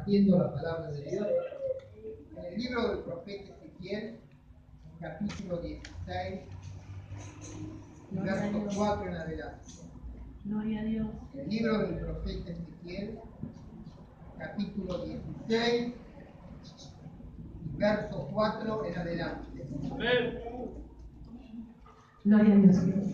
compartiendo la palabra de Dios en el libro del profeta Ezequiel, capítulo 16, verso 4 en adelante. Gloria a Dios. El libro del profeta Ezequiel, capítulo 16, verso 4 en adelante. Gloria a Dios.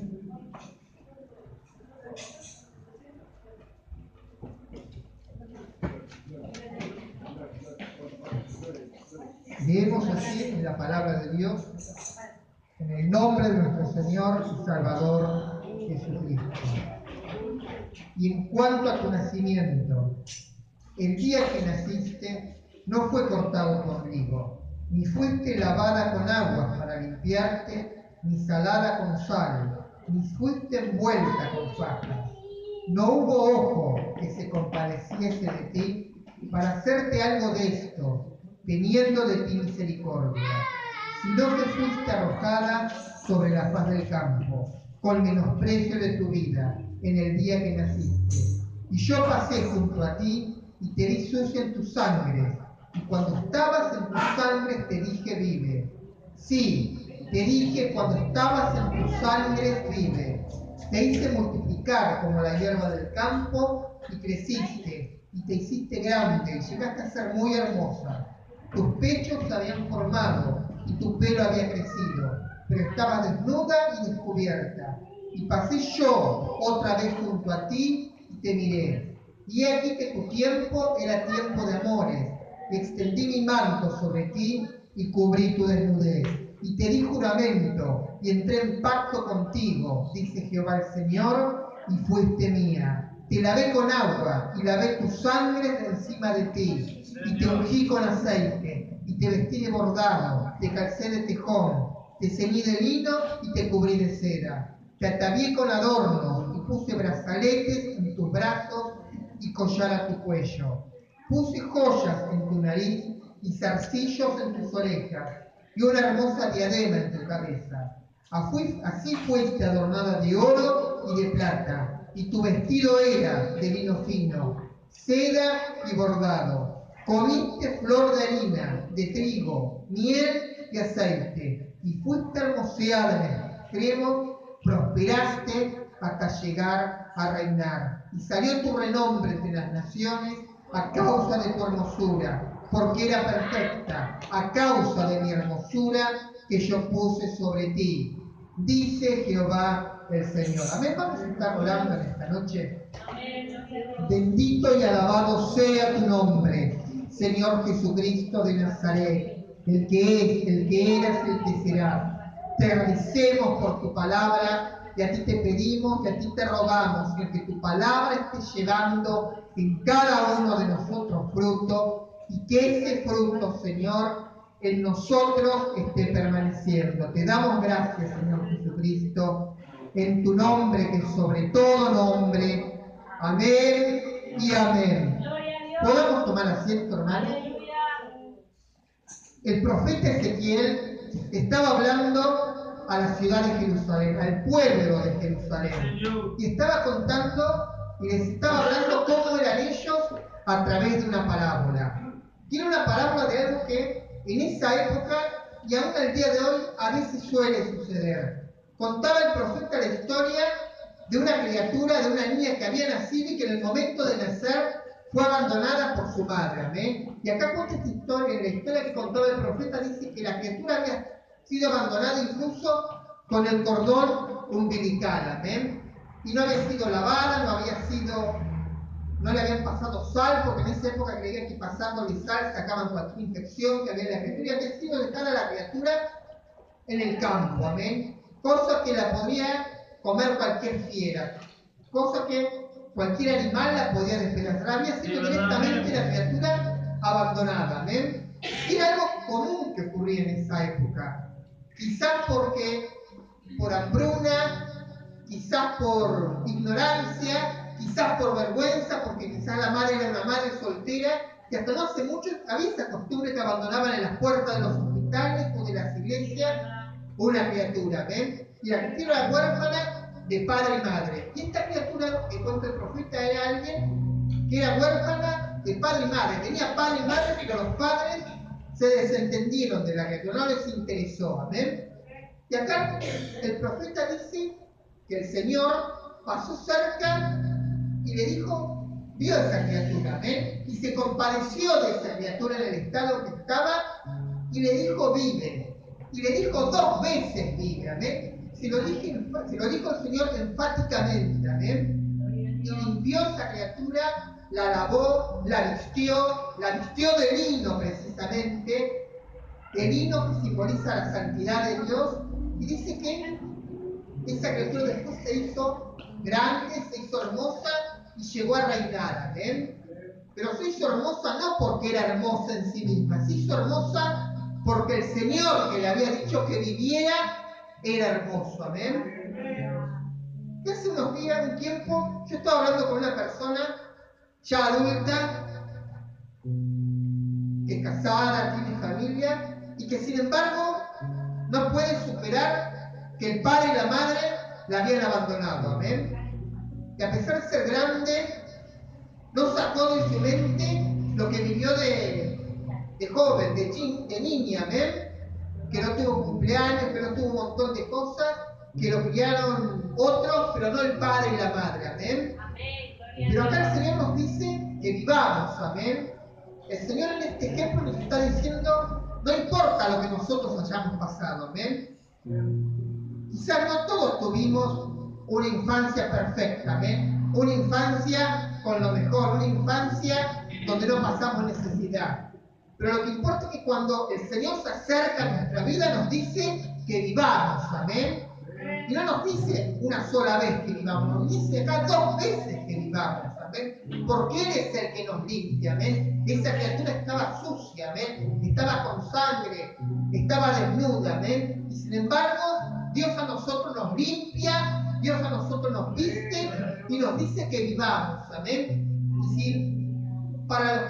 Leemos así en la palabra de Dios, en el nombre de nuestro Señor y Salvador Jesucristo. Y en cuanto a tu nacimiento, el día que naciste no fue cortado tu ombligo, ni fuiste lavada con agua para limpiarte, ni salada con sal, ni fuiste envuelta con fajas. No hubo ojo que se compadeciese de ti para hacerte algo de esto, teniendo de ti misericordia, sino que fuiste arrojada sobre la faz del campo, con menosprecio de tu vida, en el día que naciste. Y yo pasé junto a ti, y te vi sucia en tu sangre, y cuando estabas en tu sangre te dije vive. Sí, te dije cuando estabas en tu sangre vive. Te hice multiplicar como la hierba del campo, y creciste, y te hiciste grande, y llegaste a ser muy hermosa. Tus pechos se habían formado y tu pelo había crecido, pero estabas desnuda y descubierta. Y pasé yo otra vez junto a ti y te miré. Y he aquí que tu tiempo era tiempo de amores, y extendí mi manto sobre ti y cubrí tu desnudez. Y te di juramento y entré en pacto contigo, dice Jehová el Señor, y fuiste mía. Te lavé con agua y lavé tu sangre de encima de ti, y te ungí con aceite, y te vestí de bordado, te calcé de tejón, te ceñí de lino y te cubrí de seda. Te atavié con adornos y puse brazaletes en tus brazos y collar a tu cuello. Puse joyas en tu nariz y zarcillos en tus orejas y una hermosa diadema en tu cabeza. Así fuiste adornada de oro y de plata, y tu vestido era de lino fino, seda y bordado. Comiste flor de harina, de trigo, miel y aceite, y fuiste hermoseada en el extremo, prosperaste hasta llegar a reinar. Y salió tu renombre entre las naciones a causa de tu hermosura, porque era perfecta, a causa de mi hermosura que yo puse sobre ti, dice Jehová el Señor. Amén. Vamos a estar orando en esta noche. Bendito y alabado sea tu nombre, Señor Jesucristo de Nazaret, el que es, el que eras, el que será. Te agradecemos por tu palabra y a ti te pedimos y a ti te rogamos que tu palabra esté llevando en cada uno de nosotros fruto y que ese fruto, Señor, en nosotros esté permaneciendo. Te damos gracias, Señor Jesucristo, en tu nombre que es sobre todo nombre. Amén y amén. ¿Podemos tomar asiento, hermanos? El profeta Ezequiel estaba hablando a la ciudad de Jerusalén, al pueblo de Jerusalén, y estaba contando y les estaba hablando cómo eran ellos a través de una parábola. Tiene una parábola de algo que en esa época y aún al día de hoy a veces suele suceder. Contaba el profeta la historia de una criatura, de una niña que había nacido y que en el momento de nacer fue abandonada por su madre. ¿Amén? Y acá cuenta esta historia, en la historia que contaba el profeta dice que la criatura había sido abandonada incluso con el cordón umbilical. ¿Amén? Y no había sido lavada, no le habían pasado sal, porque en esa época creían que pasándole sal sacaban cualquier infección que había en la criatura, y había sido dejada la criatura en el campo, amén. Cosa que la podía comer cualquier fiera, cosa que cualquier animal la podía despedazar. Había sido directamente la criatura abandonada, amén. Y era algo común que ocurría en esa época, quizás porque por hambruna, quizás por ignorancia, quizás por vergüenza, porque quizás la madre era una madre soltera, que hasta no hace mucho había esa costumbre que abandonaban en las puertas de los hospitales o de las iglesias una criatura, ¿ven? Y la criatura era huérfana de padre y madre. Y esta criatura que cuenta el profeta era alguien que era huérfana de padre y madre. Tenía padre y madre, pero los padres se desentendieron de la criatura, no les interesó. Amén. Y acá el profeta dice que el Señor pasó cerca y le dijo, vio a esa criatura, amén, y se compadeció de esa criatura en el estado que estaba y le dijo, vive. Y le dijo 2 veces, vive, amén. Se lo dijo el Señor enfáticamente, amén. Y limpió a esa criatura, la lavó, la vistió de lino precisamente, de lino que simboliza la santidad de Dios, y dice que esa criatura después se hizo grande, se hizo hermosa y llegó a reinar, amén. Pero se hizo hermosa no porque era hermosa en sí misma, se hizo hermosa porque el Señor que le había dicho que viviera era hermoso, amén. Y hace unos días, un tiempo, yo estaba hablando con una persona ya adulta, que es casada, tiene familia, y que sin embargo no puede superar que el padre y la madre la habían abandonado, amén. Y a pesar de ser grande, no sacó de su mente lo que vivió de joven, de niña, amén. Que no tuvo cumpleaños, que no tuvo un montón de cosas, que lo criaron otros, pero no el padre y la madre, amén. Pero acá el Señor nos dice que vivamos, amén. El Señor en este ejemplo nos está diciendo, no importa lo que nosotros hayamos pasado, amén. Quizás no todos tuvimos una infancia perfecta, amén. Una infancia con lo mejor, una infancia donde no pasamos necesidad. Pero lo que importa es que cuando el Señor se acerca a nuestra vida nos dice que vivamos, amén. Y no nos dice una sola vez que vivamos, nos dice acá 2 veces que vivamos, amén. Porque Él es el que nos limpia, amén. Esa criatura estaba sucia, amén. Estaba con sangre, estaba desnuda, amén. Y sin embargo, Dios a nosotros nos limpia, Dios a nosotros nos viste y nos dice que vivamos, amén. Y si para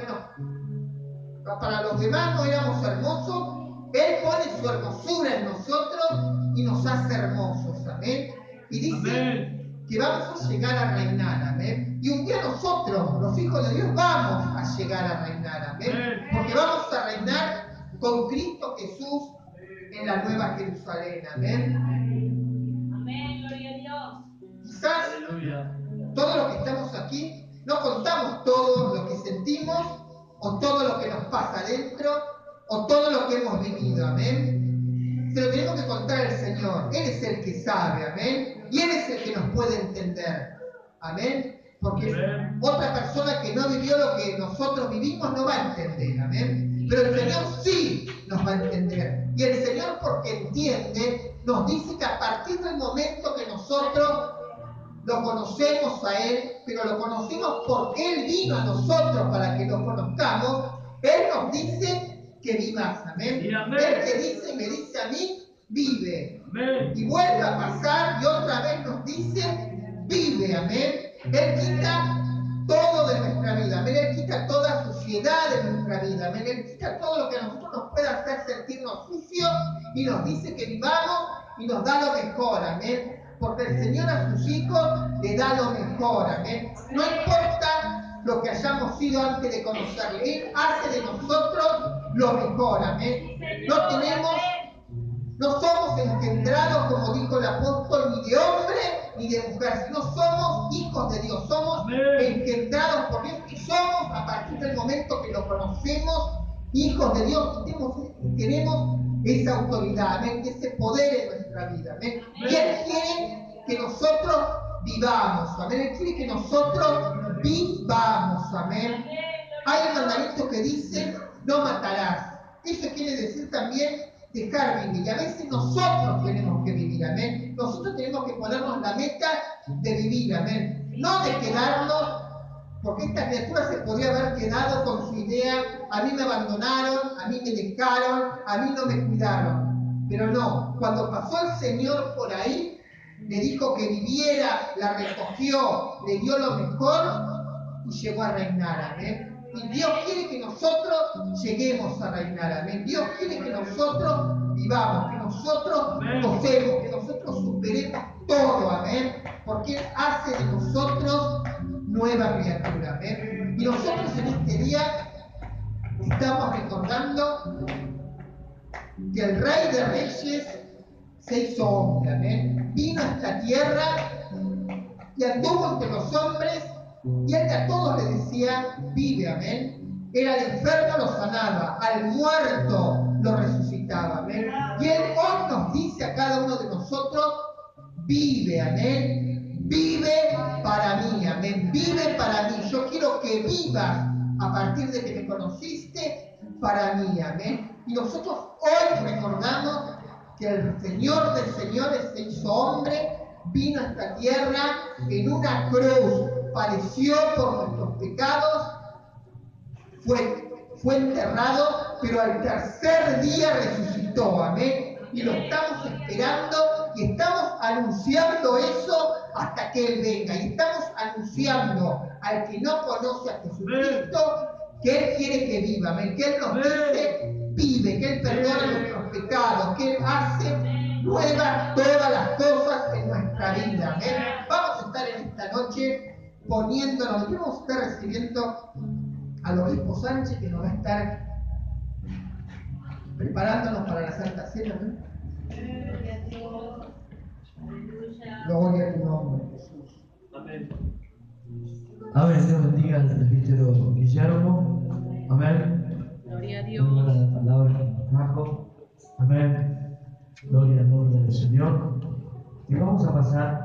los demás no éramos hermosos, Él pone su hermosura en nosotros y nos hace hermosos, amén. Y dice amén, que vamos a llegar a reinar, amén. Y un día nosotros, los hijos de Dios, vamos a llegar a reinar, amén. Porque vamos a reinar con Cristo Jesús en la nueva Jerusalén, amén. Amén, gloria a Dios. Quizás todos los que estamos aquí no contamos todo lo que sentimos, o todo lo que nos pasa adentro, o todo lo que hemos vivido, amén. Se lo tenemos que contar al Señor. Él es el que sabe, amén. Y Él es el que nos puede entender, amén. Porque otra persona que no vivió lo que nosotros vivimos no va a entender, amén. Pero el Señor sí nos va a entender. Y el Señor, porque entiende, nos dice que a partir del momento que nosotros lo conocemos a Él, pero lo conocemos porque Él vino a nosotros para que lo conozcamos, Él nos dice que vivas, amén. Él te dice y me dice a mí, vive. Amén. Y vuelve a pasar y otra vez nos dice, vive, amén. Él quita todo de nuestra vida, amén. Él quita toda suciedad de nuestra vida, amén. Él quita todo lo que a nosotros nos pueda hacer sentirnos sucios y nos dice que vivamos y nos da lo mejor, amén. Porque el Señor a sus hijos le da lo mejor, amén. No importa lo que hayamos sido antes de conocerle, Él hace de nosotros lo mejor, amén. No somos engendrados, como dijo el apóstol, ni de hombre ni de mujer, sino somos hijos de Dios, somos engendrados por Dios y somos, a partir del momento que lo conocemos, hijos de Dios y tenemos esa autoridad, amén, ese poder en nuestra vida, amén. Y Él quiere que nosotros vivamos, amén. Él quiere que nosotros vivamos, amén. Hay un mandamiento que dice, no matarás. Eso quiere decir también dejar vivir. Y a veces nosotros tenemos que vivir, amén. Nosotros tenemos que ponernos la meta de vivir, amén. No de quedarnos, porque esta criatura se podría haber quedado con su idea, a mí me abandonaron, a mí me dejaron, a mí no me cuidaron. Pero no, cuando pasó el Señor por ahí, le dijo que viviera, la recogió, le dio lo mejor y llegó a reinar, amén. Y Dios quiere que nosotros lleguemos a reinar, amén. Dios quiere que nosotros vivamos, que nosotros gocemos, que nosotros superemos todo, amén. Porque Él hace de nosotros nueva criatura, amén. Y nosotros en este día estamos recordando que el Rey de Reyes se hizo hombre, amén. Vino a esta tierra y anduvo entre los hombres y él a todos le decía, vive, amén. Era al enfermo lo sanaba, al muerto lo resucitaba, amén. Y él hoy nos dice a cada uno de nosotros, vive, amén. Vive para mí, amén. Vive para mí. Yo quiero que vivas a partir de que me conociste para mí, amén. Y nosotros hoy recordamos que el Señor de señores se hizo hombre, vino a esta tierra en una cruz, padeció por nuestros pecados, fue enterrado, pero al tercer día resucitó, amén. Y lo estamos esperando y estamos anunciando eso hasta que Él venga. Y estamos anunciando al que no conoce a Jesucristo que Él quiere que viva, amén. Que Él nos dice, vive, que Él perdona nuestros pecados, que Él hace nuevas todas las cosas en nuestra vida, amén. Vamos a estar en esta noche poniéndonos, y vamos a estar recibiendo al obispo Sánchez, que nos va a estar preparándonos para la Santa Cena, ¿no? Gloria a tu nombre, Jesús. Amén. Amén. Dios bendiga al presbítero Guillermo. Amén. Gloria a Dios. Gloria a la palabra que nos trajo. Amén. Gloria al nombre del Señor. Y vamos a pasar